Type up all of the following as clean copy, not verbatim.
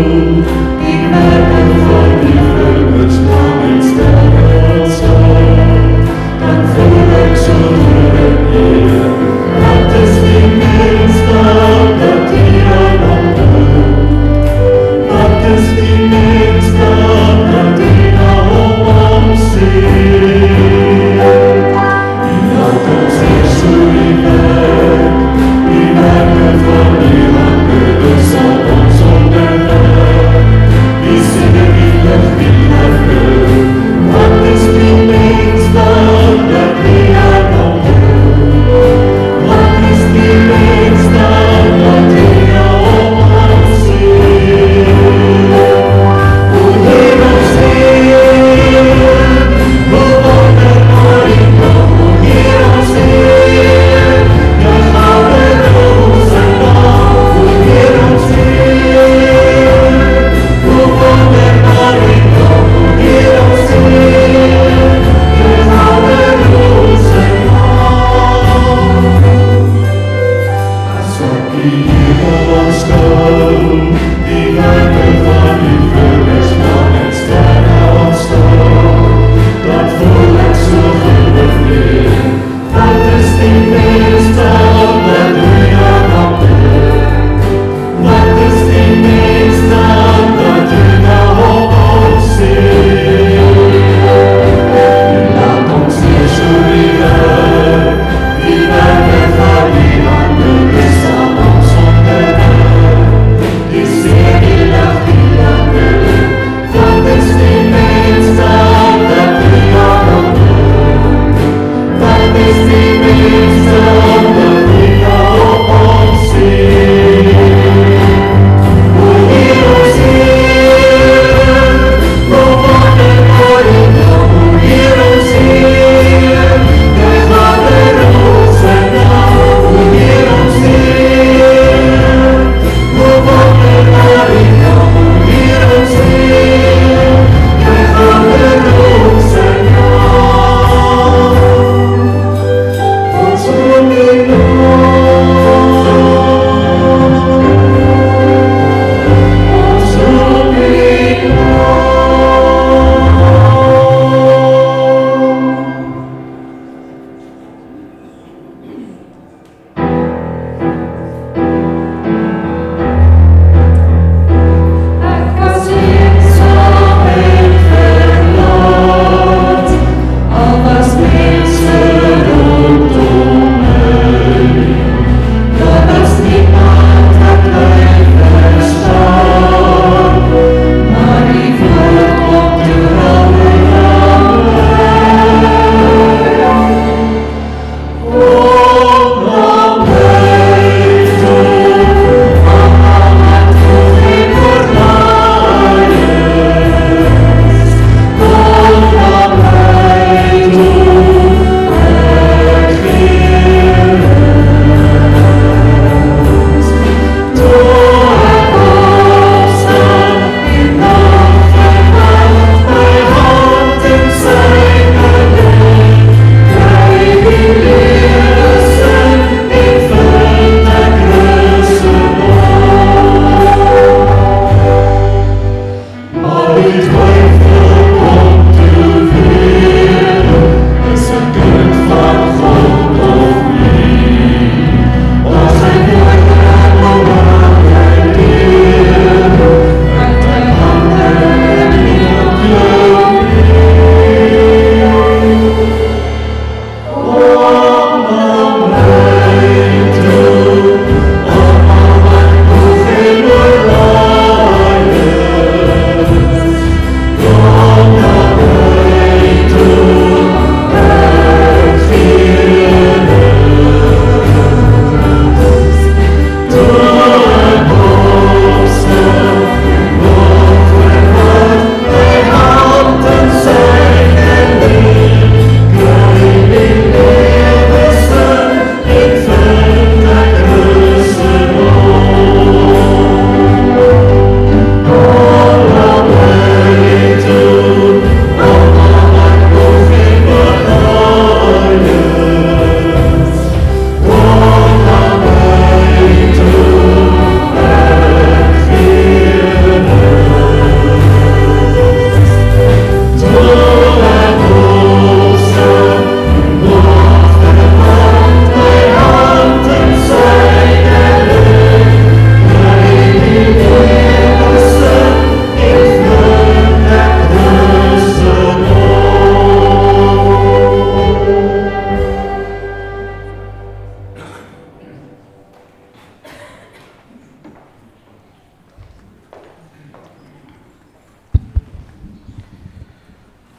We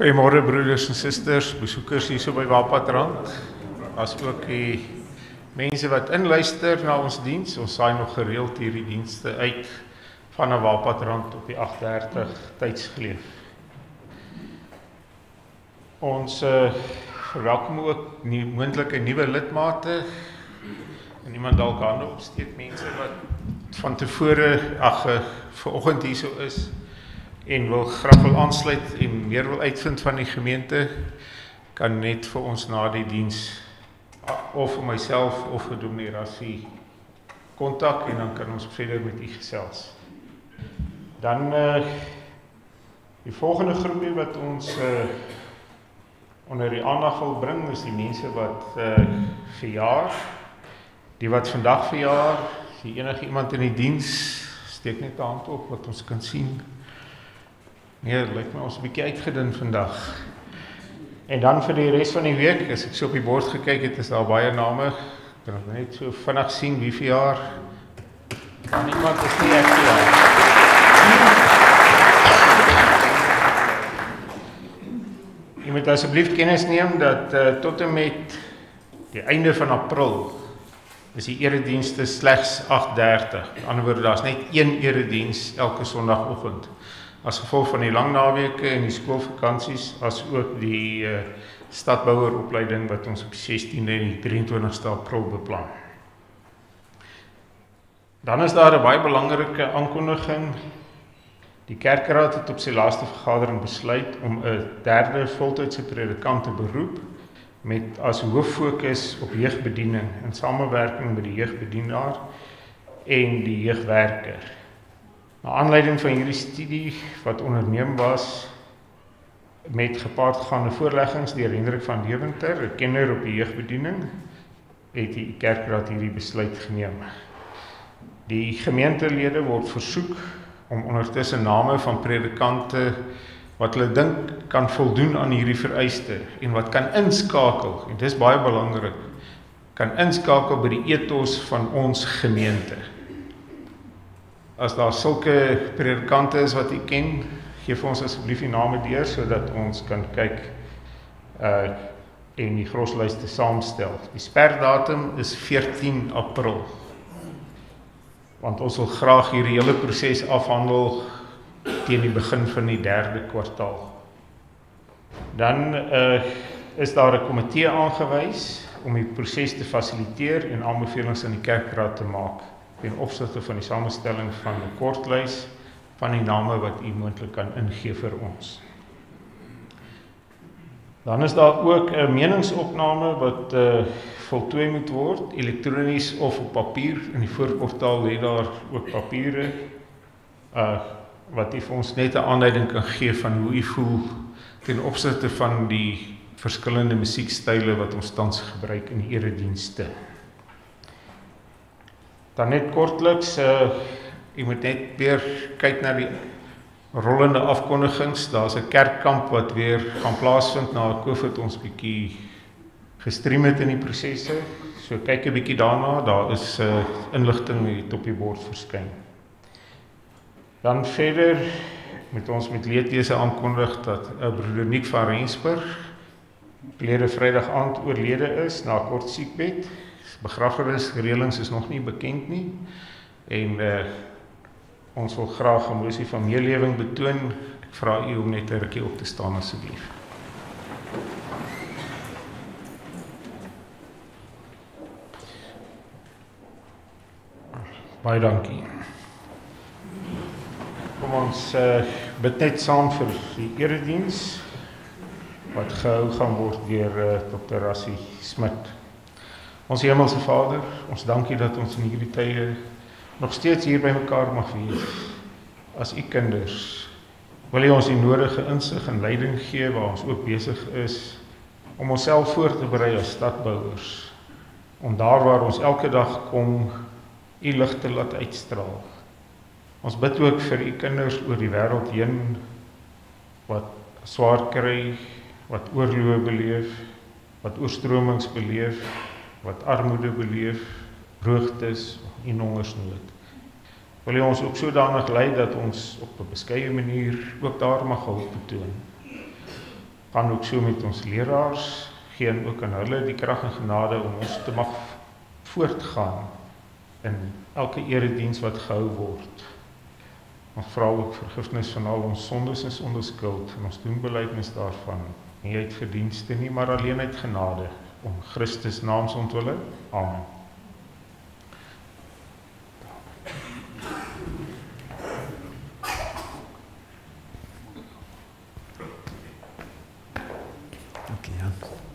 Goeiemôre broeders en susters, besoekers hier so by Waalpadrand. As ook die mense wat inluister na ons diens. Ons saai nog gereeld hierdie dienste uit van 'n Waalpadrand op die 8:30 tydsgeleef. Ons verwelkom ook moontlike nuwe lidmate. En iemand dalk hande opsteek, mense wat van tevore vanoggend hierso is en graag wil aansluit en meer wil uitvind van die gemeente, kan net vir ons na die diens of vir myself of vir Dominee Rassie kontak en dan kan ons verder met u gesels. Dan die volgende groepie wat ons onder die aandag wil bring is die mense wat verjaar. Die wat vandag verjaar, as enige iemand in die diens, steek net 'n hand op wat ons kan sien. Nee, lyk my ons 'n bietjie uitgedun vandag. En dan vir die res van die week, as ek so op die bord gekyk het, is daar baie name. Kan ek net so vinnig sien wie verjaar. Kan iemand is nie ek verjaar. Jy moet asseblief kennis neem dat tot en met die einde van April is die eredienste slegs 8:30. Met ander woorde, daar is net een erediens elke sondagoggend. As gevolg van die lang naweke en die skoolvakansies, as ook die stadboueropleiding wat ons op die 16de en die 23ste April beplan. Dan is daar 'n baie belangrike aankondiging. Die kerkraad het op sy laaste vergadering besluit om 'n derde voltydse predikant te beroep met as hooffokus op jeugbediening in samewerking met die jeugbedienaar en die jeugwerker. Na aanleiding van hierdie studie wat onderneem was met gepaardgaande voorleggings deur Hendrik van Deventer, 'n kenner op die jeugbediening, het die kerkraad hierdie besluit geneem. Die gemeentelede word versoek om ondertussen name van predikante wat hulle dink kan voldoen aan hierdie vereiste en wat kan inskakel, en dis baie belangrik, kan inskakel by die ethos van ons gemeente. As daar sulke predikante is wat u ken, gee vir ons asseblief die name deur, sodat ons kan kyk en die groslyste saamstel. Die sperdatum is 14 April. Want ons wil graag hierdie hele proses afhandel teen die begin van die 3de kwartaal. Dan is daar 'n komitee aangewys om die proses te fasiliteer en aanbevelings aan die kerkraad te maak ten opsigte van die samestelling van 'n kortlys van die name wat u moontlik kan ingee vir ons. Dan is daar ook 'n meningsopname wat voltooi moet word, elektronies of op papier. In die voorportaal lê daar ook papiere wat u vir ons net 'n aanduiding kan gee van hoe u voel ten opsigte van die verskillende musiekstyle wat ons tans gebruik in die eredienste. Dan net kortliks, u moet net weer kyk na die rollende afkondigings. Daar's 'n kerkkamp wat weer gaan plaasvind na COVID ons bietjie gestream het in die prosesse. So kyk 'n bietjie daarna, daar is inligting wat op die bord verskyn. Dan verder moet ons met leedwese aankondig dat broeder Nick van Rensburg verlede Vrydag aand oorlede is na 'n kort siekbed. Begrafenisreëlings is nog nie bekend nie en ons wil graag 'n mosie van meelewing betoon. Ek vra u om net 'n rukkie op te staan asseblief. Baie dankie. Kom ons bid net saam vir die erediens wat gehou gaan word deur Dr. Rassie Smit. Ons Hemelse Vader, ons dankie dat ons in hierdie tye nog steeds hier by mekaar mag wees as u kinders. Wil u ons die nodige insig en leiding gee waar ons ook besig is om onsself voor te berei as stadbouers, om daar waar ons elke dag kom, u lig te laat uitstraal. Ons bid ook vir u kinders oor die wêreld heen wat swaar kry, wat oorloë beleef, wat oorstromings beleef, wat armoede beleef, droogtes en hongersnood. Wil u ons ook sodanig lei dat ons op 'n beskeie manier ook daar mag hulp betoon. gaan ook so met ons leraars, gee ook aan hulle die krag en genade om ons te mag voortgaan in elke erediens wat gehou word. Ons vra ook vergifnis van al ons sondes en sonder skuld, en ons doen belydenis daarvan, nie uit verdienste nie, maar alleen uit genade, om Christus naams ontwille. Amen. Dankie, Jan.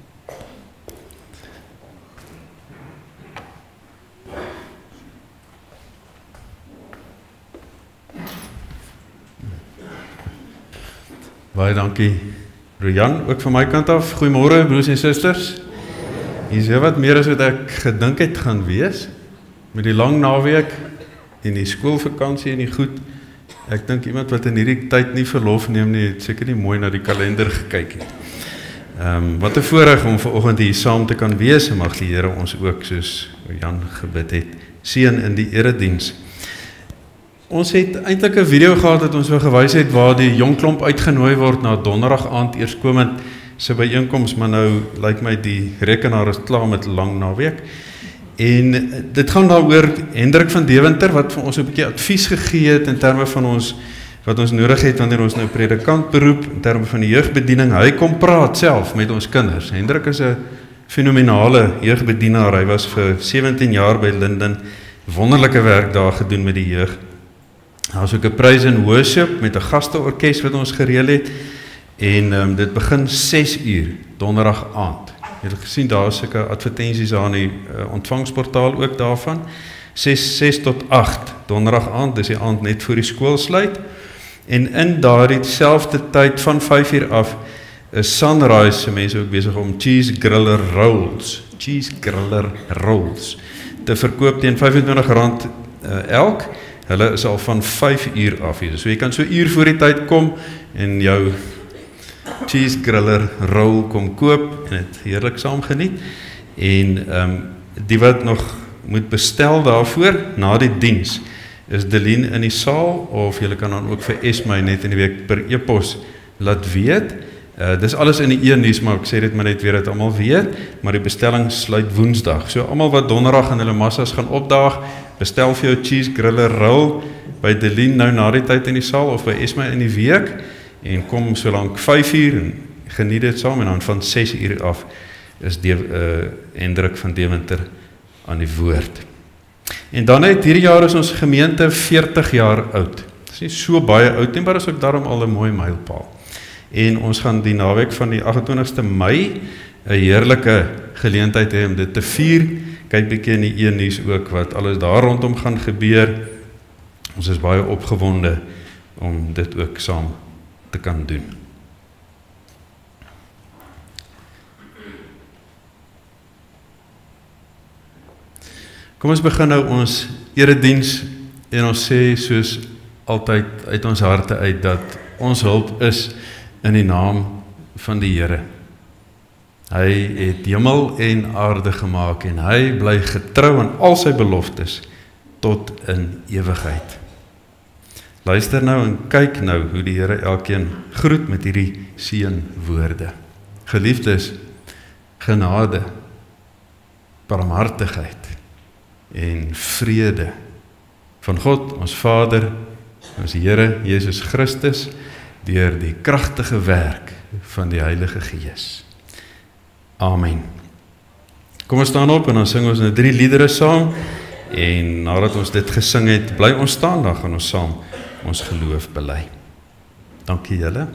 Baie dankie, broer Jan, ook van my kant af. Goeiemôre, broers en susters. Hier is wat meer as wat ek gedink het gaan wees, met die lang naweek en die skoolvakansie en die goed. Ek dink iemand wat in hierdie tyd nie verlof neem nie, het seker nie mooi na die kalender gekyk nie. Wat 'n voorreg om vanoggend hier saam te kan wees, en mag die Here ons ook, soos Jan gebid het, seën in die erediens. Ons het eintlik 'n video gehad dat ons gewys het waar die jong klomp uitgenooi word na donderdag aand eerskomend se byeenkoms, maar nou lyk my die rekenaar is klaar met lang naweek. En dit gaan daaroor Hendrik van Deventer wat vir ons 'n bietjie advies gegee het in terme van ons wat ons nodig het wanneer ons nou predikant beroep, in terme van die jeugbediening. Hy kom praat self met ons kinders. Hendrik is 'n fenominale jeugbedienaar. Hy was vir 17 jaar by Linden, wonderlike werk daar gedoen met die jeug. Daar was ook 'n praise and worship met 'n gasteorkes wat ons gereël het. En dit begin 6 uur donderdag aand. Jy het gesien daar is sulke advertensies aan die ontvangsportaal ook daarvan. 6 tot 8 donderdag aand, dis die aand net voor die skool sluit. En in daardie selfde tyd van 5 uur af is Sunrise se mense ook besig om cheese griller rolls te verkoop teen R25 elk. Hulle is al van 5 uur af hier. So jy kan so uur voor die tyd kom en jou cheese griller roll kom koop en het heerlik saam geniet. En die wat nog moet bestel daarvoor na die diens is Delien in die saal, of jy kan dan ook vir Esmy net in die week per e-pos laat weet. Dis alles in die e-nuus, maar ek sê dit maar net weer dat almal weet, maar die bestelling sluit Woensdag. So almal wat donderdag in hulle massas gaan opdaag, bestel vir jou cheese griller roll by Delien nou na die tyd in die saal of by Esmy in die week en kom so lank 5 uur en geniet dit saam, en dan van 6 uur af is Hendrik van Deventer aan die woord. En dan hierdie jaar is ons gemeente 40 jaar oud. Dit is nie so baie oud nie, maar is ook daarom al 'n mooi mylpaal. En ons gaan die naweek van die 28ste Mei 'n heerlike geleentheid hê om dit te vier. Kyk bietjie in die e-nuus ook wat alles daar rondom gaan gebeur. Ons is baie opgewonde om dit ook saam te kan doen. Kom ons begin nou ons erediens en ons sê soos altyd uit ons harte uit dat ons hulp is in die naam van die Here. Hy het hemel en aarde gemaak en hy bly getrou aan al sy beloftes tot in ewigheid. Luister nou en kyk nou hoe die Here elkeen groet met hierdie seënwoorde. Geliefdes, genade, barmhartigheid en vrede van God, ons Vader, ons Here Jesus Christus, deur die kragtige werk van die Heilige Gees. Amen. Kom ons staan op en dan sing ons nou 3 liedere saam, en nadat ons dit gesing het, bly ons staan, dan gaan ons saam ons geloof bely. Dankie julle.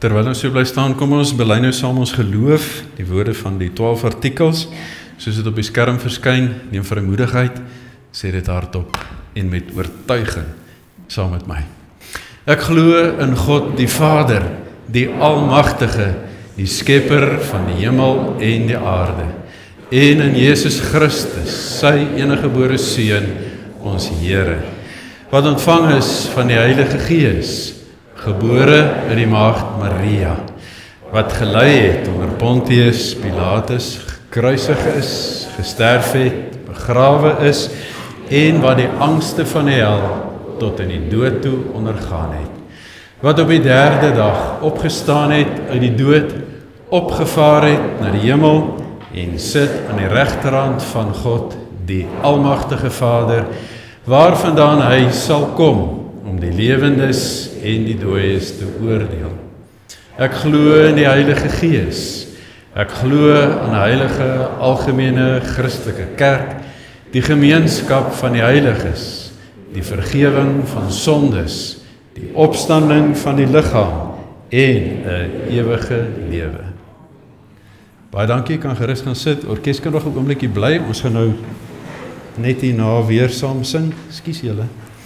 terwyl ons so bly staan, kom ons bely nou saam ons geloof, die woorde van die 12 artikels, soos dit op die skerm verskyn, neem vrymoedigheid, sê dit hardop en met oortuiging saam met my. Ek glo in God die Vader, die Almagtige, die Skepper van die hemel en die aarde, en in Jesus Christus, sy eniggebore Seun, ons Here, wat ontvang is van die Heilige Gees, gebore in die maagd Maria, wat gelei het onder Pontius Pilatus, gekruisig is, gesterf het, begrawe is, en wat die angste van die hel tot in die dood toe ondergaan het, wat op die 3de dag opgestaan het uit die dood, opgevaar het na die hemel, en sit aan die regterhand van God, die Almagtige Vader, waarvandaan hy sal kom, om die lewendes en die dooies te oordeel. Ek glo in die Heilige Gees. Ek glo aan 'n heilige, algemene, Christelike kerk, die gemeenskap van die heiliges, die vergewing van sondes, die opstanding van die liggaam en 'n ewige lewe. Baie dankie, kan gerus gaan sit. Orkes kan nog 'n oombliekie bly. Ons gaan nou net hierna weer saam sing. Ekskuus julle.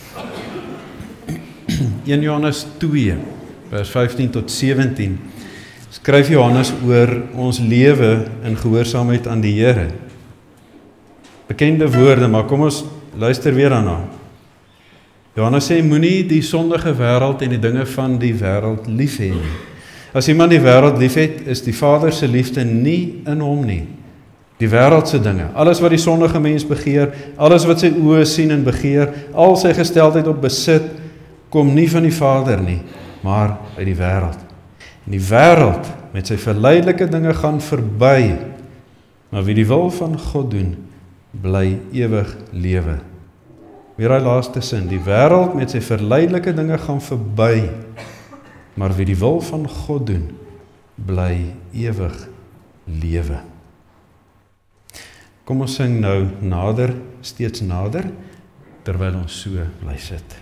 1 Johannes 2, vers 15 tot 17. Skryf Johannes oor ons lewe in gehoorsaamheid aan die Here. Bekende woorde, maar kom ons luister weer daarna. Johannes sê, moenie die sondige wêreld en die dinge van die wêreld lief hê nie. As iemand die wêreld liefhet, is die Vader se liefde nie in hom nie. Die wêreldse dinge, alles wat die sondige mens begeer, alles wat sy oë sien en begeer, al sy gesteldheid op besit, kom nie van die Vader nie, maar uit die wêreld. En die wêreld met sy verleidelike dinge gaan verby, maar wie die wil van God doen, bly ewig lewe. Weer daai laaste sin, die wêreld met sy verleidelike dinge gaan verby, maar wie die wil van God doen, bly ewig lewe. Kom ons sing nou nader, steeds nader, terwyl ons so bly sit.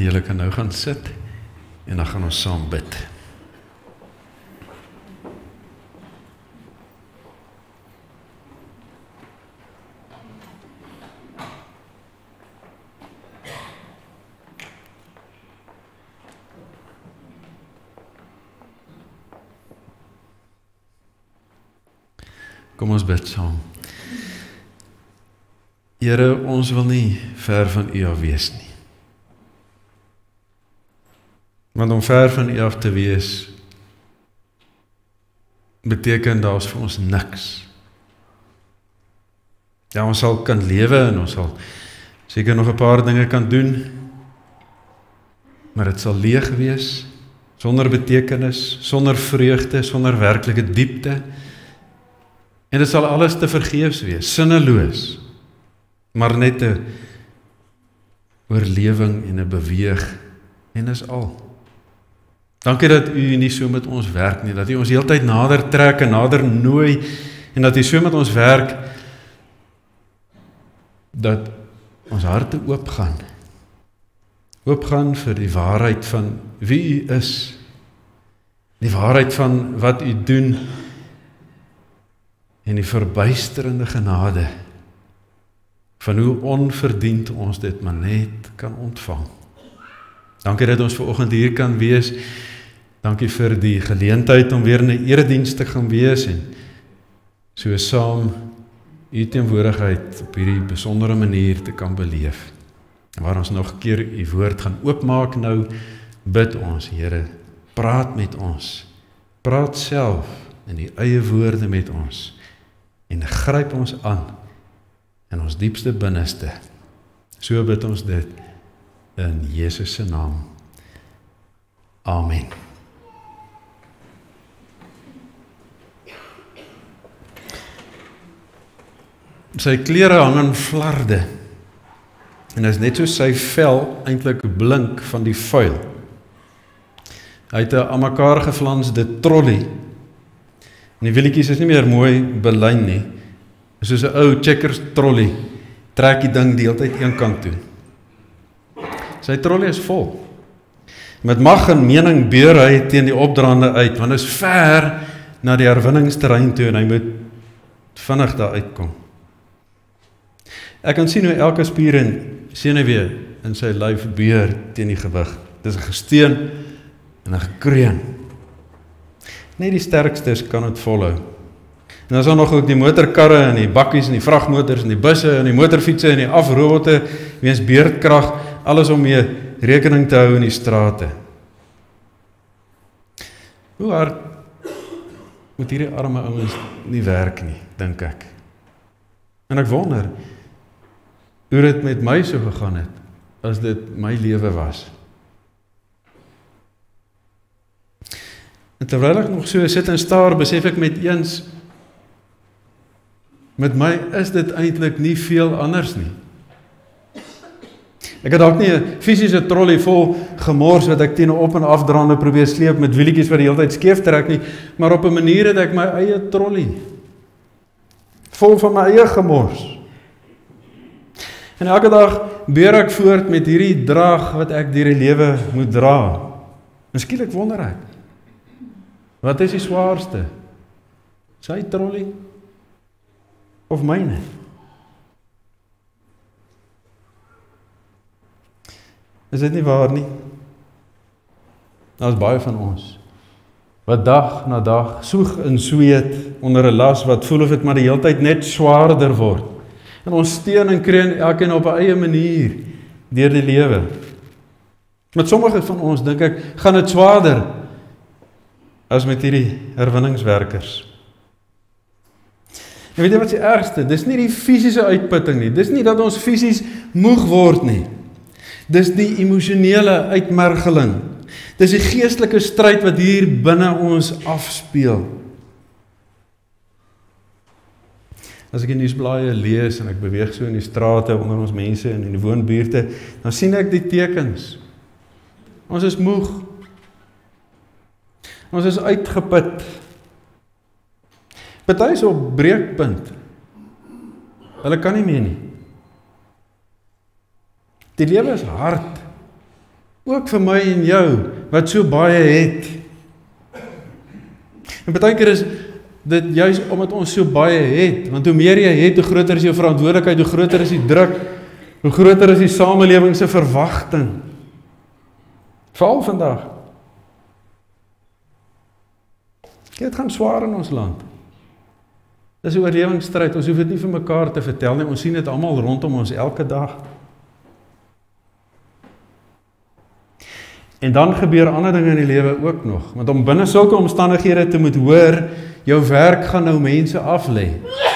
julle kan nou gaan sit en dan gaan ons saam bid. Kom ons bid saam. Here, ons wil nie ver van U af wees nie. Want om ver van U af te wees, beteken daar is vir ons niks. Ja, ons sal kan lewe en ons sal seker nog 'n paar dinge kan doen, maar dit sal leeg wees, sonder betekenis, sonder vreugde, sonder werklike diepte. En dit sal alles te vergeefs wees, sinneloos, maar net 'n oorlewing en 'n beweeg, en is al. Dankie dat U nie so met ons werk nie, dat U ons heeltyd nader trek en nader nooi, en dat U so met ons werk, dat ons harte oopgaan. Oopgaan vir die waarheid van wie U is, die waarheid van wat U doen, en die verbuisterende genade van hoe onverdiend ons dit maar net kan ontvang. Dankie dat ons vanoggend hier kan wees. Dankie vir die geleentheid om weer in 'n erediens te gaan wees en so saam U teenwoordigheid op hierdie besondere manier te kan beleef. En waar ons nog 'n keer U woord gaan oopmaak nou, bid ons, Here, praat met ons. Praat self in die eie woorde met ons. En gryp ons aan in ons diepste binneste. So bid ons dit in Jesus se naam. Amen. Sy klere hang in flarde. En is net so sy vel eintlik blink van die vuil. Hy het 'n aan mekaar geflansde trolley. En die wielietjies is nie meer mooi belyn nie. Soos 'n ou checkers trolley, trek die ding die hele tyd een kant toe. Sy trolley is vol. Met mag en mening beur hy teen die opdraande uit, want is ver na die herwinningsterrein toe en hy moet vinnig daar uitkom. Ek kan sien hoe elke spier en senuwee in sy lyf beur teen die gewig. Dis 'n gesteun en 'n gekreun. Net die sterkstes kan dit volhou. En dan is daar nog ook die motorkarre en die bakkies en die vragmotors en die busse en die motorfietsse en die afrobotte weens beerdkrag, alles om mee rekening te hou in die strate. Hoe hard moet hierdie arme ouens nie werk nie, dink ek. En ek wonder hoe dit met my so gegaan het as dit my lewe was. En terwyl ek nog so sit en staar, besef ek met eens, met my is dit eintlik nie veel anders nie. Ek het dalk nie 'n fisiese trolley vol gemors wat ek teen 'n op- en afdraande probeer sleep met wielietjies wat die hele tyd skeef trek nie, maar op 'n manier het ek my eie trolley, vol van my eie gemors. En elke dag beur ek voort met hierdie draag wat ek deur die lewe moet dra. En skielik wonder ek, wat is die swaarste? Sy trolley of myne? Is dit nie waar nie? Daar is baie van ons wat dag na dag soeg en sweet onder 'n las wat voel of dit maar die hele tyd net swaarder word. En ons steun en kreun elkeen op 'n eie manier deur die lewe. Met sommige van ons dink ek, gaan dit swaarder as met hierdie herwinningswerkers. En weet jy wat die ergste? Dis nie die fisiese uitputting nie. Dis nie dat ons fisies moeg word nie. Dis die emosionele uitmergeling. Dis die geestelike stryd wat hier binne ons afspeel. As ek die nuusblaaie lees en ek beweeg so in die strate onder ons mense en in die woonbuurte, dan sien ek die tekens. Ons is moeg. Ons is uitgeput. Party is op breekpunt. Hulle kan nie meer nie. Die lewe is hard. Ook vir my en jou, wat so baie het. En baie keer is dit juist omdat ons so baie het, want hoe meer jy het, hoe groter is jou verantwoordelikheid, hoe groter is die druk, hoe groter is die samelewing se verwagting. Veral vandag. Dit gaan swaar in ons land. Dis 'n oorlewingsstryd, ons hoef dit nie vir mekaar te vertel nie, ons sien dit almal rondom ons elke dag. En dan gebeur ander dinge in die lewe ook nog, want om binne sulke omstandighede te moet hoor, jou werk gaan nou mense af lê.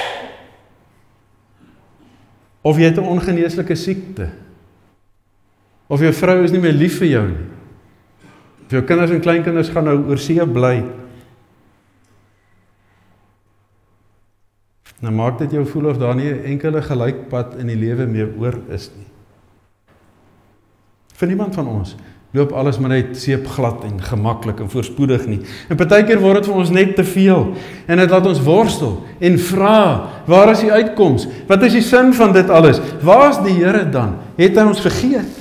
Of jy het 'n ongeneeslike siekte. Of jou vrou is nie meer lief vir jou nie. Of jou kinders en kleinkinders gaan nou oor see bly. Nou maak dit jou voel of daar nie 'n enkele gelykpad in die lewe meer oor is nie. Vir niemand van ons loop alles maar net seepglad en gemaklik en voorspoedig nie. En partykeer word dit vir ons net te veel. En dit laat ons worstel en vra, waar is die uitkoms? Wat is die sin van dit alles? Waar is die Here dan? Het hy ons vergeet?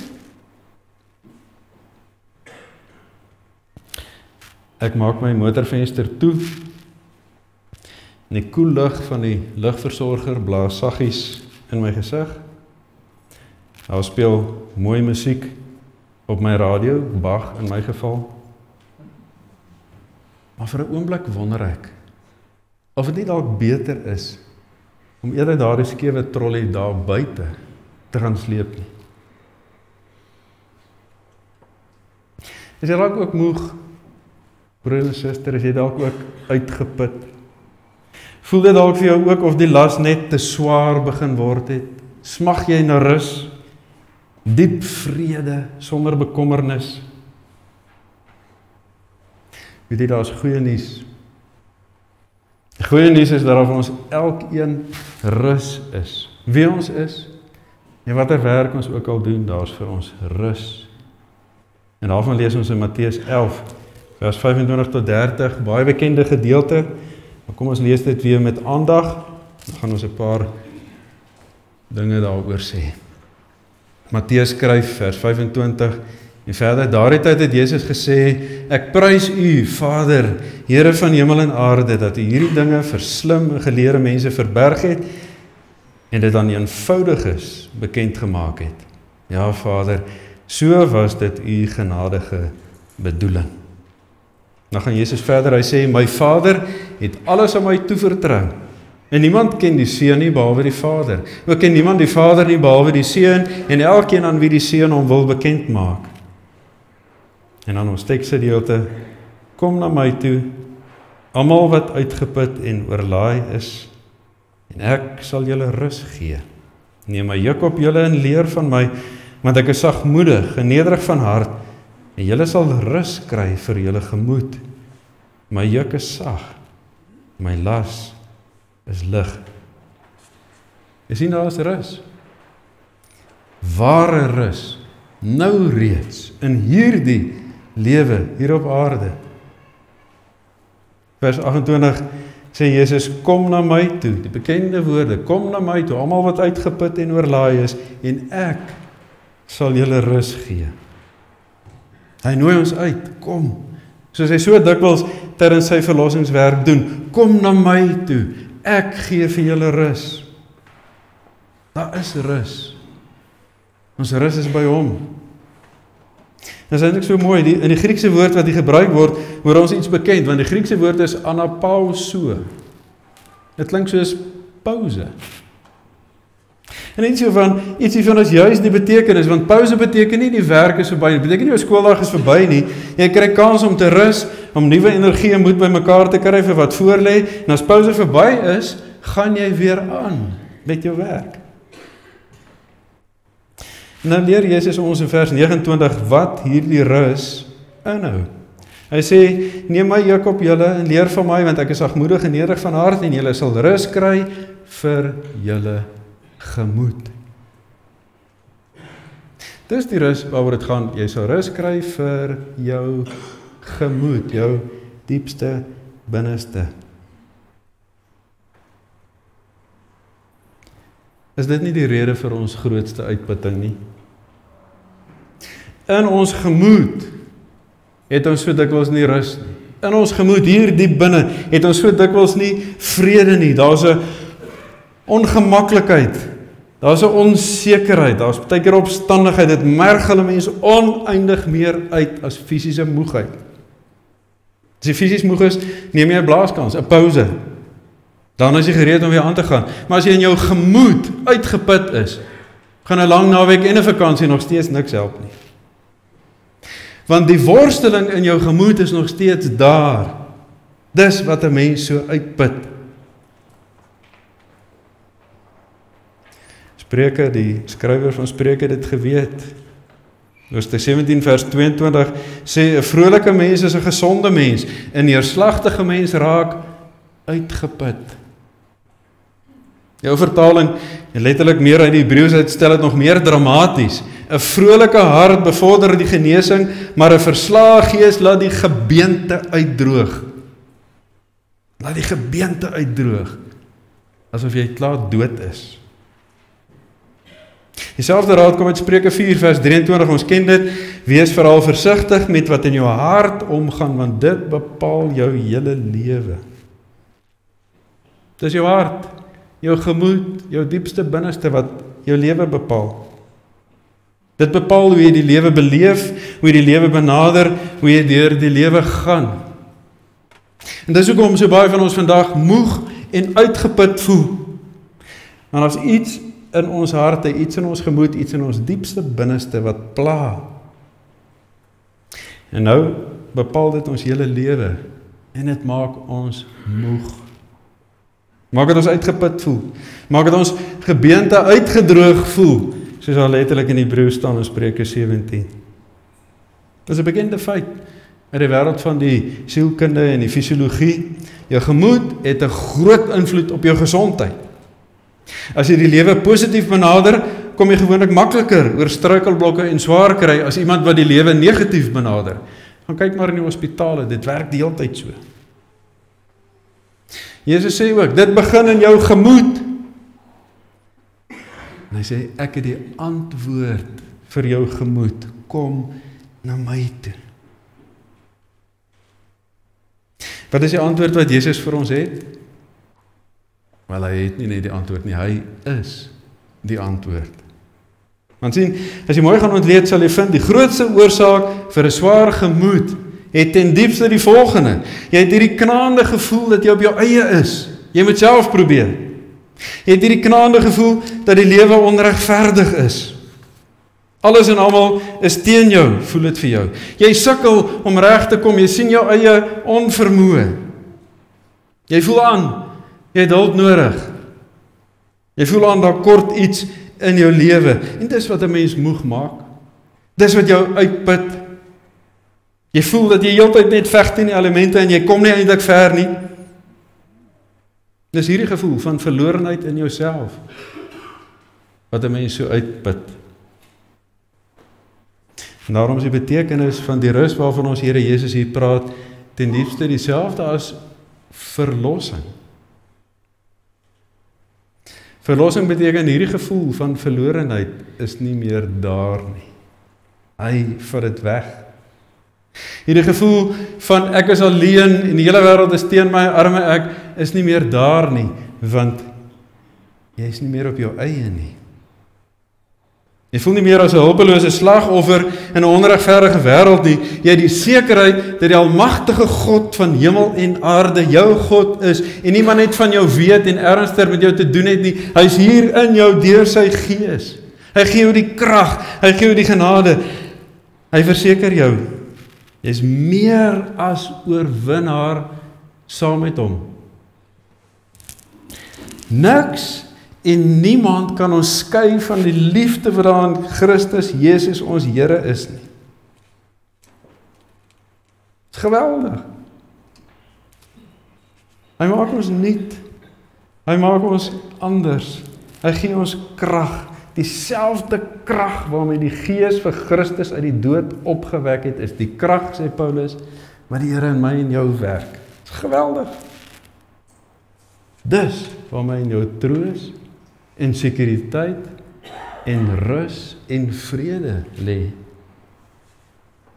Ek maak my motorvenster toe. En die koel lug van die lugversorger blaas saggies in my gesig. Daar speel mooi musiek op my radio, Bach in my geval. Maar vir 'n oomblik wonder ek, of dit nie dalk beter is, om eerder daardie skewe trolley daar buite te gaan sleep nie. Is jy dalk ook moeg, broer en suster, is jy dalk ook uitgeput? Voel dit dalk vir jou ook of die las net te swaar begin word het? Smag jy na rus? Diep vrede, sonder bekommernis. Weet jy, daar is goeie nuus. Die goeie nuus is dat daar vir ons elkeen rus is. Wie ons is, en watter werk ons ook al doen, daar is vir ons rus. En daarvan lees ons in Matteus 11, vers 25 tot 30, baie bekende gedeelte. Maar kom ons lees dit weer met aandag, dan gaan ons 'n paar dinge daaroor sê. Matteus skryf vers 25 en verder, daardie tyd het Jesus gesê, ek prys u, Vader, Here van hemel en aarde, dat u hierdie dinge vir slim en geleerde mense verberg het en dit aan die eenvoudiges bekend gemaak het. Ja, Vader, so was dit u genadige bedoeling. Dan gaan Jesus verder, hy sê, my Vader het alles aan my toevertrou. En niemand ken die Seun nie behalwe die Vader. Ook ken niemand die Vader nie behalwe die Seun en elkeen aan wie die Seun hom wil bekend maak. En dan ons teksgedeelte, kom na my toe, almal wat uitgeput en oorlaai is, en ek sal julle rus gee. Neem my juk op julle en leer van my, want ek is sagmoedig en nederig van hart, en julle sal rus kry vir julle gemoed. My juk is sag, my las is lig. Jy sien, daar is rus. Ware rus, nou reeds, in hierdie lewe, hier op aarde. Vers 28 sê Jesus, kom na my toe, die bekende woorde, kom na my toe, almal wat uitgeput en oorlaai is, en ek sal julle rus gee. Hy nooi ons uit, kom, soos hy so dikwels tydens sy verlossingswerk doen, kom na my toe, ek gee vir julle rus. Daar is rus. Ons rus is by hom. Dit is eintlik so mooi, in die Griekse woord wat hier gebruik word, word ons iets bekend, want die Griekse woord is anapauso. Dit klink soos pauze. En ietsie van is juist die betekenis, want pauze beteken nie die werk is verby, dit beteken nie jou skooldag is verby nie, jy kry kans om te rus, om nuwe energie en moed by mekaar te kry vir wat voor lê, en as pauze verby is, gaan jy weer aan met jou werk. En dan leer Jesus ons in vers 29 wat hierdie rus inhou. Hy sê, neem my juk op julle en leer van my, want ek is sagmoedig en nederig van hart, en julle sal rus kry vir julle gemoed. Dis die rus waaroor dit gaan, jy sal rus kry vir jou gemoed, jou diepste binneste. Is dit nie die rede vir ons grootste uitputting nie? In ons gemoed het ons so dikwels nie rus nie. In ons gemoed hier diep binne het ons so dikwels nie vrede nie. Daar's 'n ongemaklikheid, daar's 'n onsekerheid, daar's baie keer opstandigheid. Dit merg hulle mense oneindig meer uit as fisiese moegheid. As jy fisies moeg is, neem jy 'n blaaskans, 'n pouse. Dan is jy gereed om weer aan te gaan. Maar as jy in jou gemoed uitgeput is, gaan 'n lang naweek en 'n vakansie nog steeds niks help nie. Want die worsteling in jou gemoed is nog steeds daar. Dis wat 'n mens so uitput. Spreuke, die skrywer van Spreuke het dit geweet. Hoofstuk 17 vers 22 sê 'n vrolike mens is 'n gesonde mens, 'n neerslagtige mens raak uitgeput. Jou vertaling, en letterlik meer uit die Hebreëus uitstel het nog meer dramaties. 'n Vrolike hart bevorder die genesing, maar 'n verslae gees laat die gebeente uitdroog. Laat die gebeente uitdroog, asof jy klaar dood is. Dieselfde raad kom uit Spreuke 4 vers 23, ons ken dit, wees veral versigtig met wat in jou hart omgaan, want dit bepaal jou hele lewe. Dis jou hart, jou gemoed, jou diepste binneste wat jou lewe bepaal. Dit bepaal hoe jy die lewe beleef, hoe jy die lewe benader, hoe jy deur die lewe gaan. En dis hoekom so baie van ons vandag moeg en uitgeput voel. Want as iets in ons harte, iets in ons gemoed, iets in ons diepste binneste wat pla. En nou bepaal dit ons hele lewe en dit maak ons moeg. Maak dit ons uitgeput voel. Maak dit ons gebeente uitgedroog voel, soos al letterlik in Hebreë staan in Spreuke 17. Dit is 'n bekende feit in die wêreld van die sielkunde en die fisiologie. Jou gemoed het 'n groot invloed op jou gesondheid. As jy die lewe positief benader, kom jy gewoonlik makliker oor struikelblokke en swaar kry as iemand wat die lewe negatief benader. Gaan kyk maar in die hospitale, dit werk die hele tyd so. Jesus sê ook, dit begin in jou gemoed. En hy sê, ek het die antwoord vir jou gemoed, kom na my toe. Wat is die antwoord wat Jesus vir ons het? Wel, hy het nie net die antwoord nie, hy is die antwoord. Want sien, as jy mooi gaan ontleed, sal jy vind, die grootste oorsaak vir 'n swaar gemoed, het ten diepste die volgende. Jy het hierdie knaande gevoel dat jy op jou eie is. Jy moet self probeer. Jy het hierdie knaande gevoel dat die lewe onregverdig is. Alles en almal is teen jou, voel dit vir jou. Jy sukkel om reg te kom, jy sien jou eie onvermoë. Jy voel aan, jy het hulp nodig. Jy voel aan, daar kort iets in jou lewe. En dis wat 'n mens moeg maak. Dis wat jou uitput. Jy voel dat jy heeltyd net veg teen die elemente en jy kom nie eintlik ver nie. Dis hierdie gevoel van verlorenheid in jouself wat 'n mens so uitput. En daarom is die betekenis van die rus waarvan ons Here Jesus hier praat ten diepste dieselfde as verlossing. Verlossing beteken hierdie gevoel van verlorenheid is nie meer daar nie. Hy vat dit weg. Hierdie gevoel van ek is alleen en die hele wêreld is teen my, arme ek, is nie meer daar nie, want jy is nie meer op jou eie nie. Jy voel nie meer as 'n hulpelose slagoffer in 'n onregverdige wêreld nie. Jy het die sekerheid dat die almagtige God van hemel en aarde jou God is en niemand net van jou weet en ernstig met jou te doen het nie. Hy is hier in jou deur sy gees. Hy gee jou die krag, hy gee jou die genade. Hy verseker jou, jy is meer as oorwinnaar saam met hom. Niks en niemand kan ons skei van die liefde wat daar in Christus Jesus ons Here is nie. Het is geweldig. Hy maak ons nuut. Hy maak ons anders. Hy gee ons krag. Dieselfde krag waarmee die Gees vir Christus uit die dood opgewek het, is die krag, sê Paulus, wat die Here in my en jou werk. Het is geweldig. Dus, waarmee in jou troos en sekuriteit en rus en vrede lê.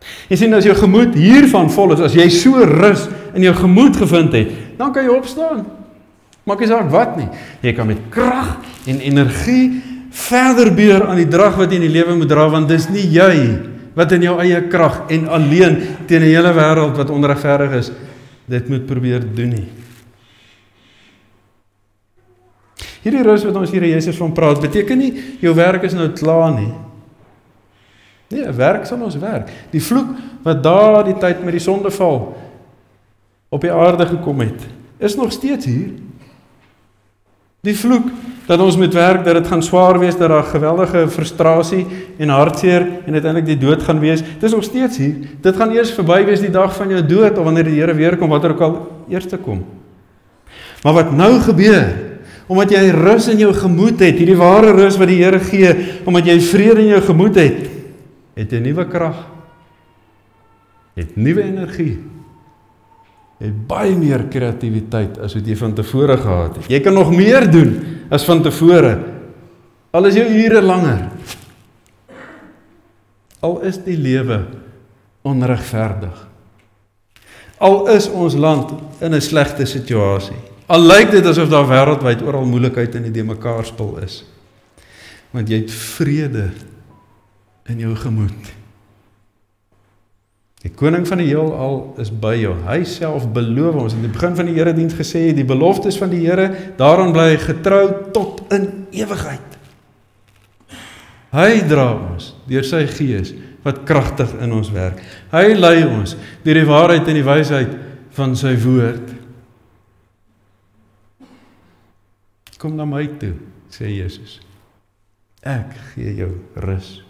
Jy sien, as jou gemoed hiervan vol is, as jy so rus in jou gemoed gevind het, dan kan jy opstaan. Maak nie saak wat nie. Jy kan met krag en energie verder beheer aan die drag wat jy in die lewe moet dra, want dis nie jy wat in jou eie krag en alleen teen die hele wêreld wat onregverdig is, dit moet probeer doen nie. Hierdie rus wat ons Here Jesus van praat, beteken nie, jou werk is nou klaar nie. Nee, werk sal ons werk. Die vloek wat daar die tyd met die sondeval op die aarde gekom het, is nog steeds hier. Die vloek dat ons moet werk, dat dit gaan swaar wees, dat daar geweldige frustrasie en hartseer en uiteindelik die dood gaan wees, dit is nog steeds hier. Dit gaan eers verby wees die dag van jou dood, of wanneer die Here weer kom, wat er ook al eers te kom. Maar wat nou gebeur, omdat jy rus in jou gemoed het, hierdie ware rus wat die Here gee, omdat jy vrede in jou gemoed het, het jy nuwe krag, het nuwe energie, het baie meer kreatiwiteit as wat jy van tevore gehad het. Jy kan nog meer doen as van tevore, al is jou ure langer. Al is die lewe onregverdig. Al is ons land in 'n slegte situasie. Al lyk dit asof daar wêreldwyd oral moeilikheid in die mekaar spil is. Want jy het vrede in jou gemoed. Die koning van die heelal is by jou. Hy self beloof ons. In die begin van die erediens gesê, die beloftes van die Here, daaraan bly hy getrou tot in ewigheid. Hy dra ons deur sy gees wat kragtig in ons werk. Hy lei ons deur die waarheid en die wysheid van sy woord. Kom na my toe, sê Jesus. Ek gee jou rus.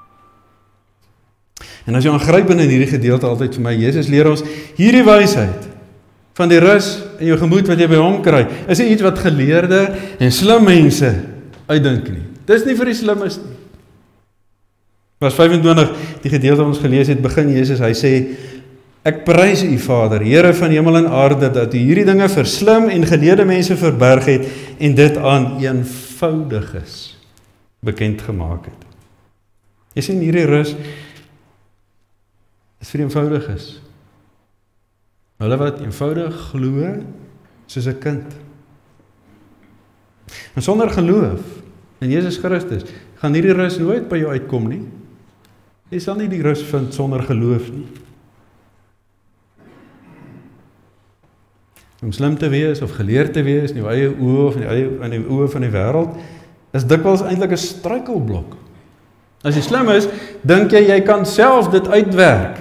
En as jy aangryp in hierdie gedeelte altyd vir my, Jesus leer ons hierdie wysheid van die rus in jou gemoed wat jy by hom kry, is nie iets wat geleerde en slim mense uitdink nie. Dis nie vir die slimmes nie. Vers 25, die gedeelte wat ons gelees het, begin Jesus, hy sê, ek prys u Vader, Here van hemel en aarde, dat u hierdie dinge vir slim en geleerde mense verberg het en dit aan eenvoudiges bekend gemaak het. Jy sien hierdie rus is vir eenvoudiges. Hulle wat eenvoudig glo soos 'n kind. En sonder geloof in Jesus Christus gaan hierdie rus nooit by jou uitkom nie. Jy sal nie die rus vind sonder geloof nie. Om slim te wees of geleerd te wees in jou eie oë of in die oë van die wêreld is dikwels eintlik 'n struikelblok. As jy slim is, dink jy kan self dit uitwerk.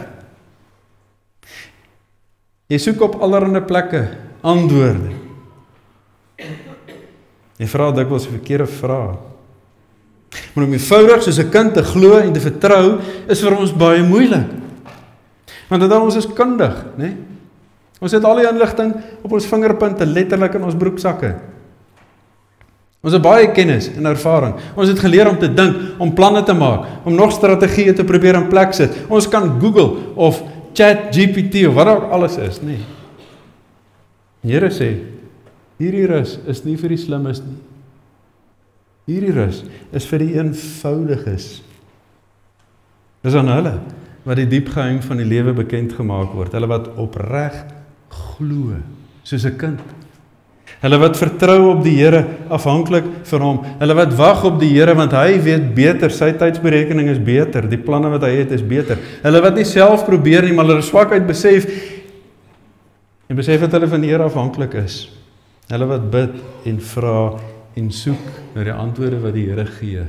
Jy soek op allerlei plekke antwoorde. Jy vra dikwels die verkeerde vrae. Maar om eenvoudig soos 'n kind te glo en te vertrou is vir ons baie moeilik. Want dan ons is kundig, né? Ons het al die inligting op ons vingerpunte, letterlik in ons broeksakke. Ons het baie kennis en ervaring. Ons het geleer om te dink, om planne te maak, om nog strategieë te probeer in plek sit. Ons kan Google of ChatGPT of wat ook alles is, nee. Die Here sê, hierdie rus is nie vir die slimmes nie. Hierdie rus is vir die eenvoudiges. Dis aan hulle wat die diep geheim van die lewe bekend gemaak word. Hulle wat opreg glo, soos 'n kind. Hulle wat vertrou op die Here, afhanklik van hom. Hulle wat wag op die Here, want hy weet beter, sy tydsberekening is beter, die planne wat hy het is beter. Hulle wat nie self probeer nie, maar hulle swakheid besef, en besef dat hulle van die Here afhanklik is. Hulle wat bid en vra en soek na die antwoorde wat die Here gee.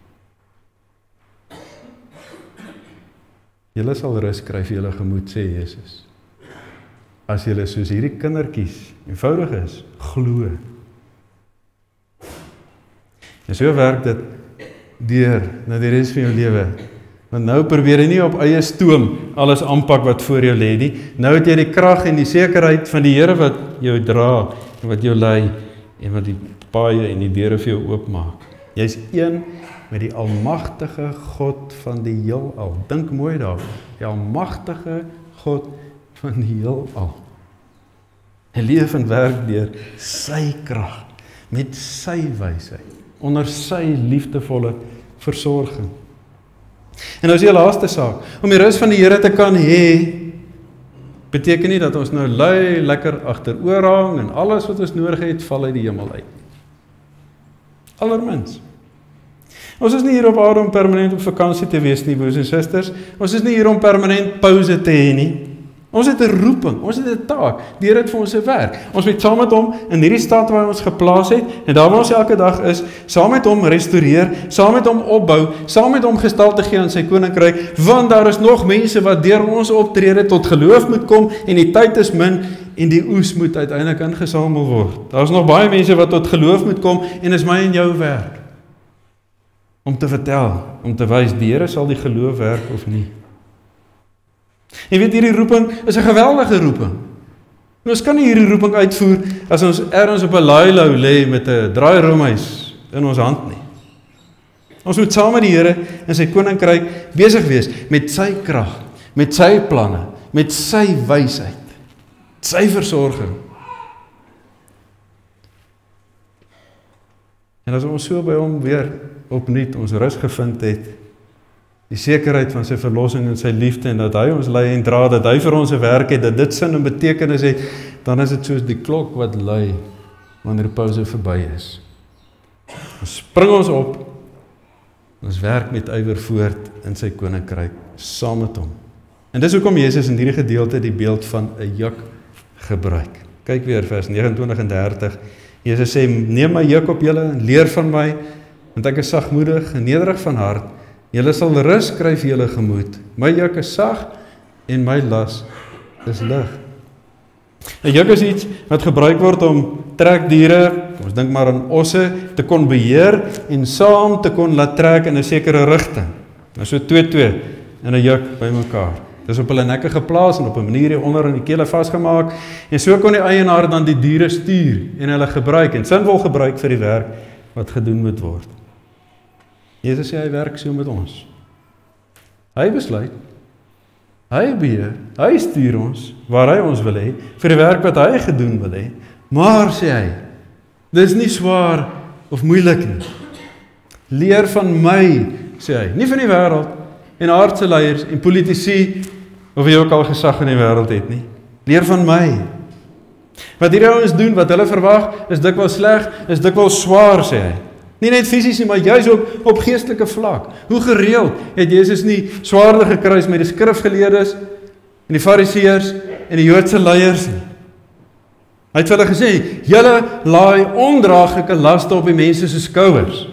Julle sal rus kry vir julle gemoed, sê Jesus. As julle soos hierdie kindertjies eenvoudig is, glo. En so werk dit deur na die res van jou lewe. Want nou probeer jy nie op eie stoom alles aanpak wat voor jou lê nie. Nou het jy die krag en die sekerheid van die Here wat jou dra en wat jou lei en wat die paaie en die deure vir jou oopmaak. Jy's een met die almagtige God van die heelal. Dink mooi daaroor. Die almagtige God van die heelal. Hy leef en werk deur sy krag, met sy wysheid, onder sy liefdevolle versorging. En nou is die laaste saak, om die rus van die Here te kan hê, beteken nie dat ons nou lui, lekker agteroor hang en alles wat ons nodig het, val uit die hemel uit. Allermins. Ons is nie hier op aarde om permanent op vakansie te wees nie, broers en susters. Ons is nie hier om permanent pauze te hê nie. Ons het 'n roeping, ons het 'n taak. Die Here het vir ons 'n werk. Ons moet saam met hom in hierdie stad waar hy ons geplaas het, en daar waar ons elke dag is, saam met hom restoreer, saam met hom opbou, saam met hom gestalte gee aan sy koninkryk, want daar is nog mense wat deur ons optrede tot geloof moet kom, en die tyd is min, en die oes moet uiteindelik ingesamel word. Daar is nog baie mense wat tot geloof moet kom, en is my en jou werk om te vertel, om te wys, die Here sal die geloof werk of nie. Jy weet, hierdie roeping is 'n geweldige roeping. En ons kan nie hierdie roeping uitvoer as ons ergens op 'n laailou lê met 'n draairoomhuis in ons hand nie. Ons moet saam met die Here in sy koninkryk besig wees met sy krag, met sy planne, met sy wysheid, sy versorging. En as ons so by hom weer opnuut ons rus gevind het, die sekerheid van sy verlossing en sy liefde, en dat hy ons lei en dra, dat hy vir ons 'n werk het, dat dit sin en betekenis het, dan is dit soos die klok wat lui wanneer die pouse verby is. Ons spring ons op, ons werk met ywer voort in sy koninkryk, saam met hom. En dis hoekom Jesus in hierdie gedeelte die beeld van 'n juk gebruik. Kyk weer vers 29 en 30. Jesus sê, neem my juk op julle en leer van my, want ek is sagmoedig en nederig van hart. Julle sal rus kry vir julle gemoed. My juk is sag en my las is lig. 'n Juk is iets wat gebruik word om trekdiere, ons dink maar aan osse, te kon beheer en saam te kon laat trek in 'n sekere rigting. Nou so 2 in 'n juk bymekaar. Dis op hulle nekke geplaas en op 'n manier onder in die kele vasgemaak, en so kon die eienaar dan die diere stuur en hulle gebruik en sinvol gebruik vir die werk wat gedoen moet word. Jesus sê hy werk so met ons. Hy besluit, hy beheer, hy stuur ons waar hy ons wil hê, vir die werk wat hy gedoen wil hê, maar sê hy, dis nie swaar of moeilik nie. Leer van my, sê hy, nie van die wêreld en aardse leiers en politici of wie ook al gesag in die wêreld het nie. Leer van my. Wat hierdie ouens doen, wat hulle verwag, is dikwels sleg, is dikwels swaar, sê hy. Nie net fisies nie, maar juis ook op geestelike vlak. Hoe gereeld het Jesus nie swaarde gekruis met die skrifgeleerdes en die fariseërs en die Joodse leiers nie. Hy het vir hulle gesê, julle laai ondraaglike laste op die mense se skouers.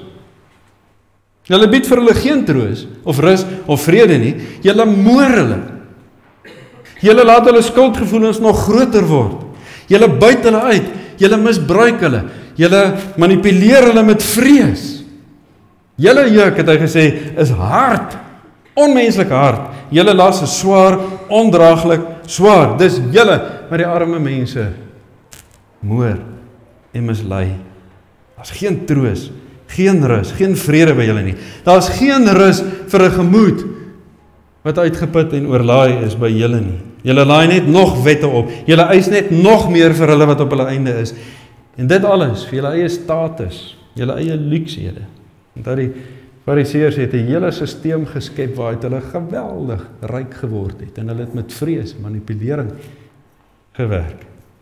Julle bied vir hulle geen troos of rus of vrede nie, julle moor hulle. Julle laat hulle skuldgevoelens nog groter word. Julle buit hulle uit, julle misbruik hulle. Julle manipuleer hulle met vrees. Julle juk, het hy gesê, is hard, onmenslik hard. Julle las is swaar, ondraaglik, swaar. Dis julle wat die arme mense moor en mislei. Daar's geen troos, geen rus, geen vrede by julle nie. Daar's geen rus vir 'n gemoed wat uitgeput en oorlaai is by julle nie. Julle laai net nog wette op. Julle eis net nog meer vir hulle wat op hulle einde is. En dit alles vir julle eie status, julle eie luksehede. En dat die fariseërs het 'n hele stelsel geskep waaruit hulle geweldig ryk geword het. En hulle het met vrees, manipulering gewerk.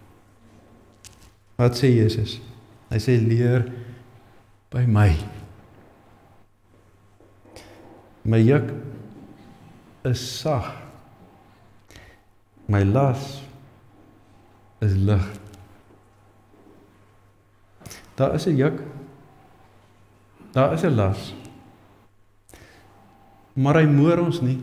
Wat sê Jesus? Hy sê, leer by my. My juk is sag. My las is lig. Daar is 'n juk, daar is 'n las, maar hy moor ons nie.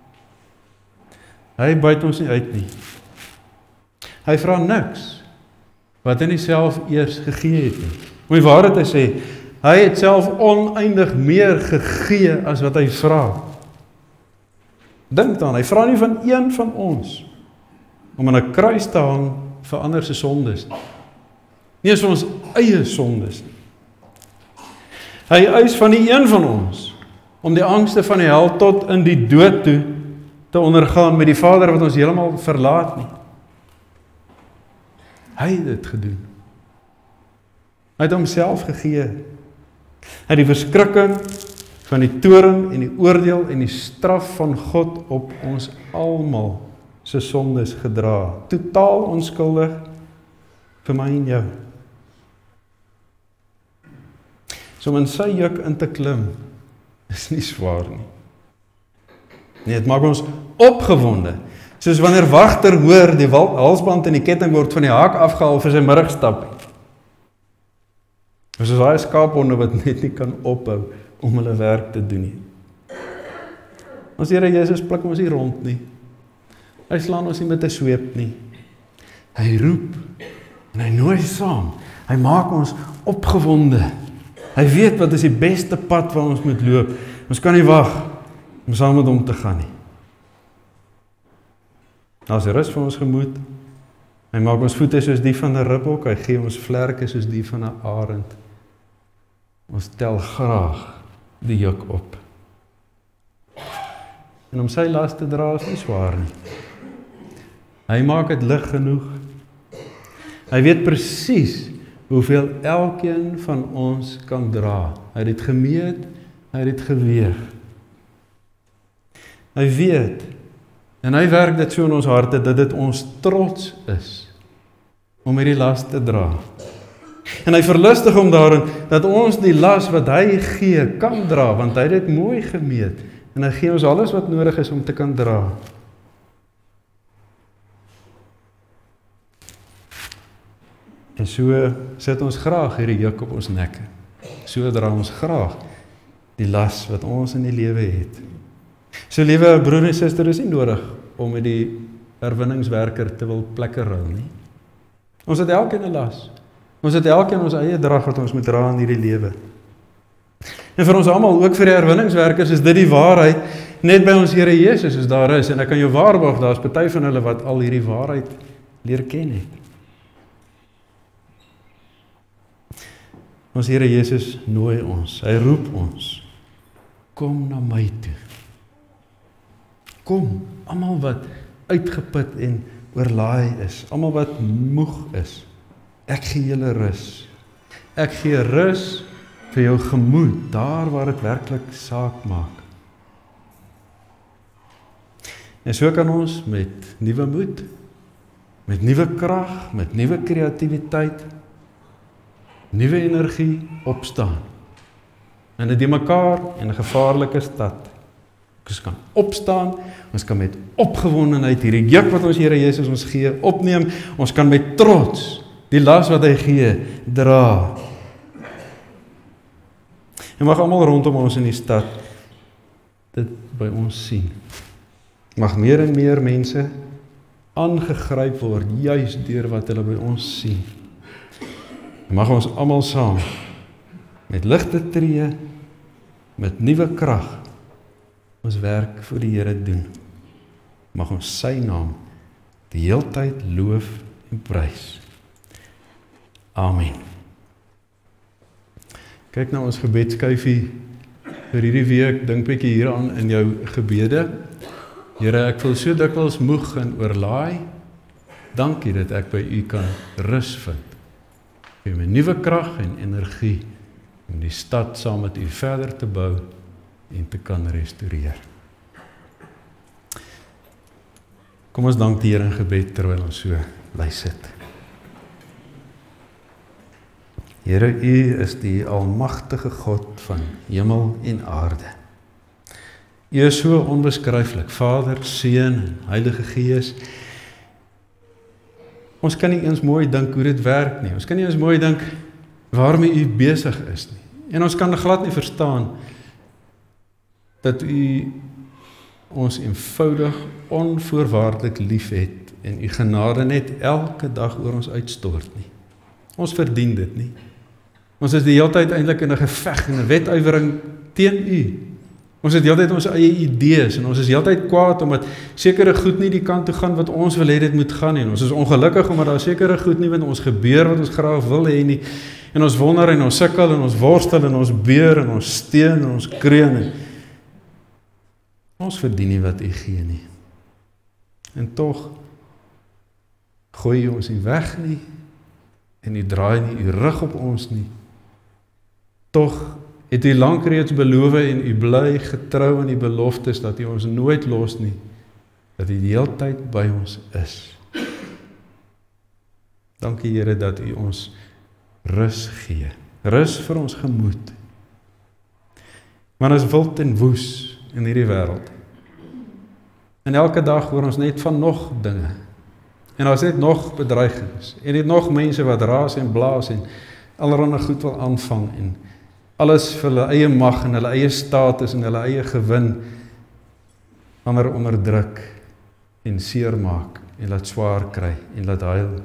Hy buit ons nie uit nie. Hy vra niks wat hy nie self eers gegee het nie. Om die waarheid te sê, hy het self oneindig meer gegee as wat hy vra. Dink dan, hy vra nie van een van ons om aan 'n kruis te hang vir ander se sondes nie. Nie eens vir ons eie sondes nie. Hy eis van die een van ons om die angste van die hel tot in die dood toe te ondergaan met die Vader wat ons heeltemal verlaat nie. Hy het dit gedoen. Hy het homself gegee. Hy het die verskrikking van die toorn en die oordeel en die straf van God op ons almal se sondes gedra. Totaal onskuldig vir my en jou. So om in sy juk in te klim, is nie swaar nie. Nee, het maak ons opgewonde. Soos wanneer wagter hoor, die halsband en die ketting word van die haak afgehaal vir sy middagstap. Soos daai skaaphonde wat net nie kan ophou om hulle werk te doen nie. Ons Here Jesus pluk ons nie rond nie. Hy slaan ons nie met 'n sweep nie. Hy roep en hy nooi saam. Hy maak ons opgewonde. Hy weet wat is die beste pad waar ons moet loop. Ons kan nie wag om saam met hom te gaan nie. Daar is rus vir ons gemoed. Hy maak ons voete soos die van 'n ribbok. Hy gee ons vlerke soos die van 'n arend. Ons tel graag die juk op. En om sy las te dra is nie swaar nie. Hy maak dit lig genoeg. Hy weet presies hoeveel elkeen van ons kan dra. Hy het dit gemeet, hy het dit geweeg. Hy weet, en hy werk dit so in ons harte, dat dit ons trots is, om hierdie las te dra. En hy verlustig hom daarin, dat ons die las wat hy gee, kan dra, want hy het dit mooi gemeet, en hy gee ons alles wat nodig is om te kan dra. En so sit ons graag hierdie juk op ons nekke. So dra ons graag die las wat ons in die lewe het. So liewe broer en suster, is nie nodig om met die herwinningswerker te wil plekke ruil nie. Ons het elkeen 'n las. Ons het elkeen ons eie drag wat ons moet dra in hierdie lewe. En vir ons almal, ook vir die herwinningswerkers, is dit die waarheid, net by ons Here Jesus is daar is, en ek kan jou waarborg, daar is party van hulle wat al hierdie waarheid leer ken het. Ons Here Jesus nooi ons, hy roep ons, kom na my toe. Kom, almal wat uitgeput en oorlaai is, almal wat moeg is, ek gee julle rus. Ek gee rus vir jou gemoed, daar waar dit werklik saak maak. En so kan ons met nuwe moed, met nuwe krag, met nuwe kreatiwiteit, nuwe energie opstaan. En dit mekaar in 'n gevaarlike stad. Ons kan opstaan, ons kan met opgewondenheid hierdie juk wat ons Here Jesus ons gee, opneem, ons kan met trots die las wat hy gee, dra. En mag almal rondom ons in die stad dit by ons sien. Mag meer en meer mense aangegryp word, juis deur wat hulle by ons sien. Mag ons almal saam met ligte tree, met nuwe krag, ons werk vir die Here doen. Mag ons sy naam die heeltyd loof en prys. Amen. Kyk na ons gebedskyfie vir hierdie week, dink bietjie hieraan in jou gebede. Here, ek voel so dikwels moeg en oorlaai. Dankie dat ek by U kan rus vind. Gee my nuwe krag en energie om die stad saam met U verder te bou en te kan restoreer. Kom ons dank die Here in gebed terwyl ons so bly sit. Here, U is die almagtige God van hemel en aarde. U is so onbeskryflik, Vader, Seun en Heilige Gees. Ons kan nie eens mooi dink hoe dit werk nie. Ons kan nie eens mooi dink waarmee U besig is nie. En ons kan glad nie verstaan dat U ons eenvoudig, onvoorwaardelik liefhet en U genade net elke dag oor ons uitstort nie. Ons verdien dit nie. Ons is die hele tyd eintlik in 'n geveg en 'n wedywering teen U. Ons het heeltyd ons eie idees en ons is heeltyd kwaad omdat sekere goed nie die kant toe gaan wat ons wil hê dit moet gaan nie. En ons is ongelukkig omdat daar sekere goed nie met ons gebeur wat ons graag wil hê nie. En ons wonder en ons sukkel en ons worstel en ons beur en ons steun en ons kreun. Ons verdien nie wat U gee nie. En tog gooi U ons nie weg nie en U draai nie U rug op ons nie. Tog het U lank reeds beloof en U bly getrou aan die beloftes dat U ons nooit los nie, dat U die hele tyd by ons is. Dankie Here dat U ons rus gee, rus vir ons gemoed. Maar ons wild en woes in hierdie wêreld. En elke dag hoor ons net van nog dinge. En daar is net nog bedreigings. En net nog mense wat raas en blaas en allerhande goed wil aanvang en alles vir hulle eie mag en hulle eie status en hulle eie gewin ander onderdruk en seermaak en laat swaar kry en laat huil.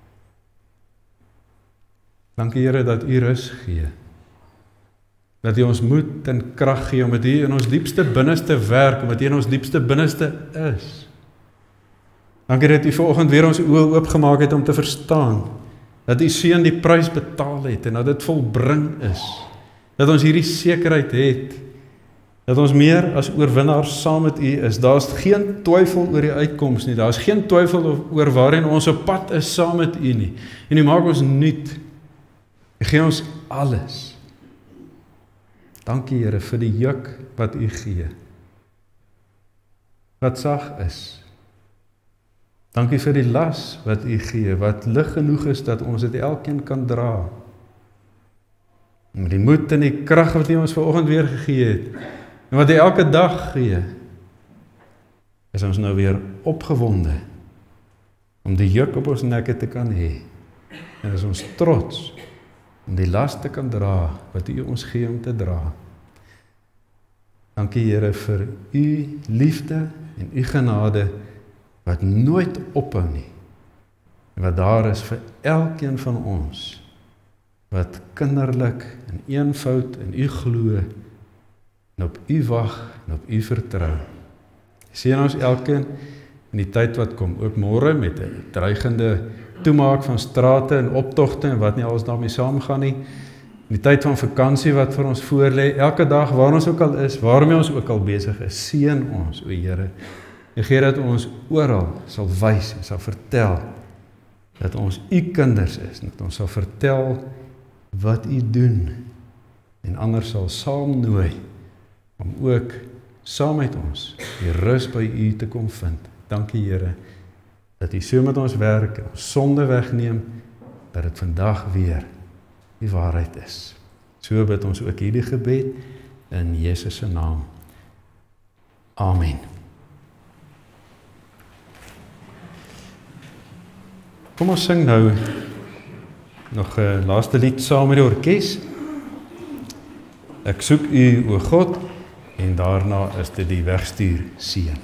Dankie Here dat U rus gee. Dat U ons moed en krag gee, omdat U in ons diepste binneste werk, omdat U in ons diepste binneste is. Dankie dat U vanoggend weer ons oë oopgemaak het om te verstaan, dat U Seun die prys betaal het en dat dit volbring is. Dat ons hierdie sekerheid het, dat ons meer as oorwinnaars saam met U is. Daar is geen twyfel oor die uitkoms nie, daar is geen twyfel oor waarin ons op pad is saam met U nie. En U maak ons nuut. U gee ons alles. Dankie Here vir die juk wat U gee, wat sag is. Dankie vir die las wat U gee, wat lig genoeg is dat ons dit elkeen kan dra. En met die moed en die krag wat U ons vanoggend weer gegee het, en wat U elke dag gee, is ons nou weer opgewonde, om die juk op ons nekke te kan hê. En is ons trots, om die las te kan dra, wat U ons gee om te dra. Dankie Here vir U liefde en U genade, wat nooit ophou nie, en wat daar is vir elkeen van ons, wat kinderlik en eenvoud in U glo, en op U wag, en op U vertrou. Seën ons elkeen in die tyd wat kom, ook môre met 'n dreigende toemaak van strate en optogte en wat nie alles daarmee saamgaan nie. In die tyd van vakansie wat vir ons voorlê, elke dag waar ons ook al is, waarmee ons ook al besig is, seën ons, o Here. En gee dat ons oral sal wys en sal vertel dat ons U kinders is, en dat ons sal vertel wat U doen en ander sal saamnooi om ook saam met ons die rus by U te kom vind. Dankie Here dat U so met ons werk en ons sonde wegneem, dat dit vandag weer die waarheid is. So bid ons ook hierdie gebed in Jesus se naam. Amen. Kom ons sing nou nog 'n laaste lied saam met die orkes. Ek soek U, o God, en daarna is dit die wegstuur seën.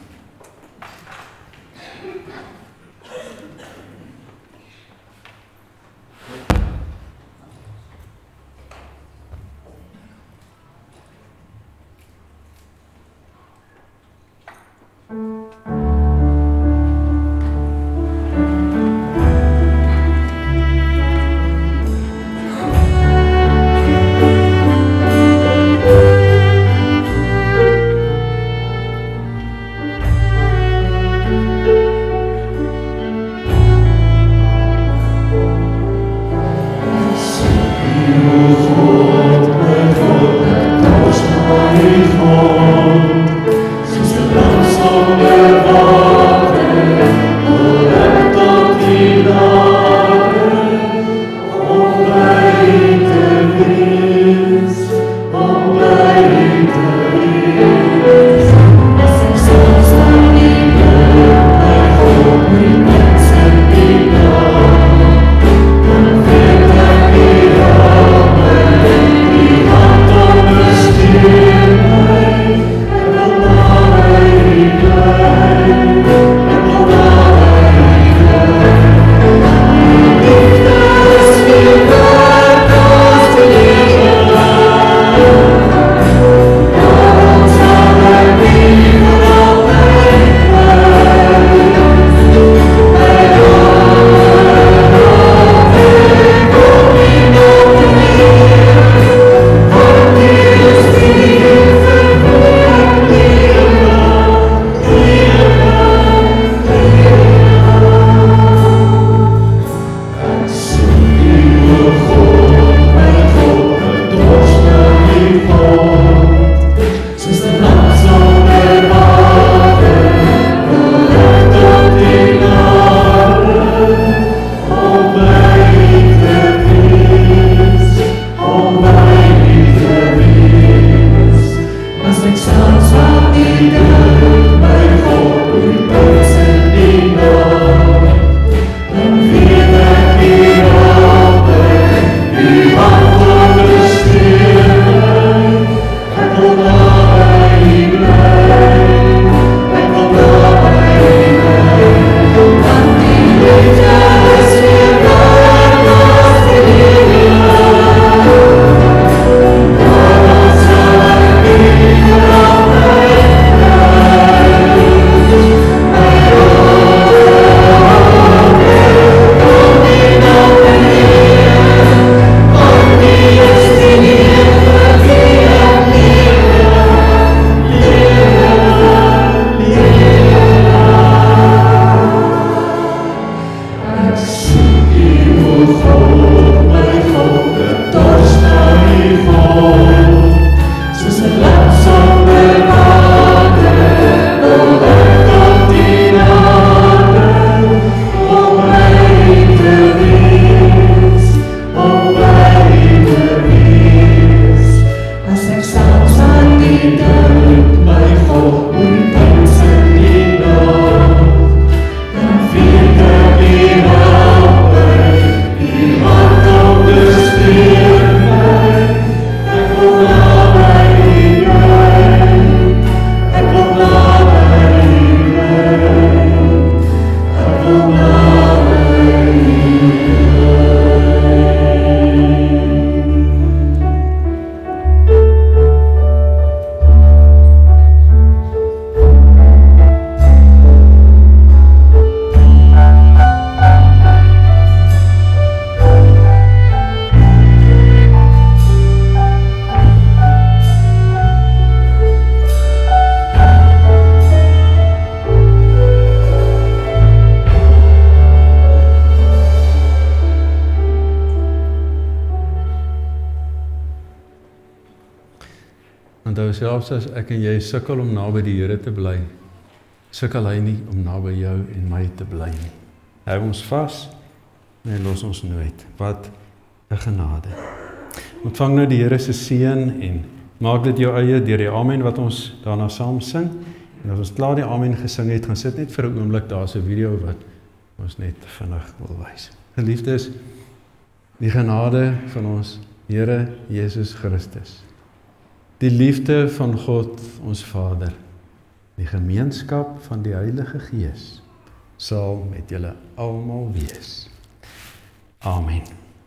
Onthou selfs as ek en jy sukkel om naby die Here te bly, sukkel hy nie om naby jou en my te bly nie. Hy hou ons vas en hy los ons nooit. Wat 'n genade. Ontvang nou die Here se seën en maak dit jou eie deur die amen wat ons daarna saam sing. En as ons klaar die amen gesing het, gaan sit net vir 'n oomblik, daar's 'n video wat ons net vinnig wil wys. Geliefdes, die genade van ons Here Jesus Christus, die liefde van God ons Vader, die gemeenskap van die Heilige Gees, sal met julle almal wees. Amen.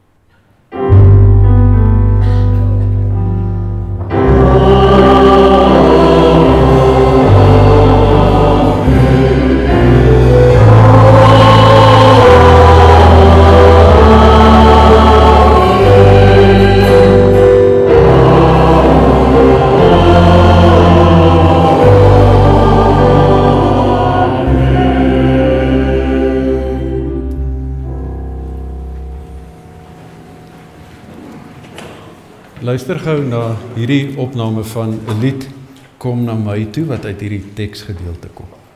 Luister gou na hierdie opname van 'n lied Kom na my toe wat uit hierdie teksgedeelte kom.